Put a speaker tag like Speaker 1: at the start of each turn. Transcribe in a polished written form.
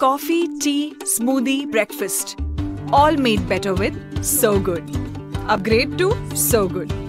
Speaker 1: coffee, tea, smoothie, breakfast. All made better with So Good. Upgrade to So Good.